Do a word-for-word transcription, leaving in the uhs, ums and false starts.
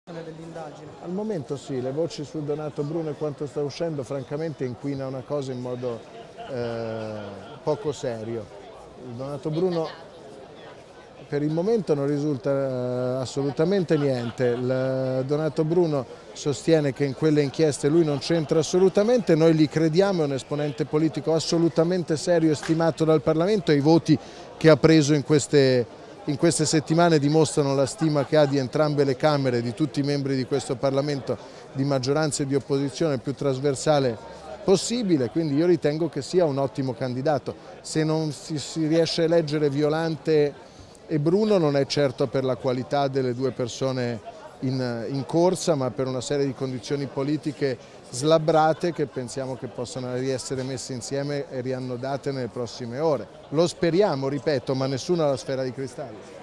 dell'indagine? Al momento sì, le voci su Donato Bruno e quanto sta uscendo francamente inquina una cosa in modo eh, poco serio. Donato Bruno per il momento non risulta eh, assolutamente niente. Il Donato Bruno sostiene che in quelle inchieste lui non c'entra assolutamente, noi gli crediamo, è un esponente politico assolutamente serio e stimato dal Parlamento e i voti che ha preso in queste, in queste settimane dimostrano la stima che ha di entrambe le Camere, di tutti i membri di questo Parlamento, di maggioranza e di opposizione più trasversale possibile, quindi io ritengo che sia un ottimo candidato. Se non si, si riesce a eleggere Violante e Bruno non è certo per la qualità delle due persone in, in corsa, ma per una serie di condizioni politiche slabbrate che pensiamo che possano riessere messe insieme e riannodate nelle prossime ore. Lo speriamo, ripeto, ma nessuno ha la sfera di cristallo.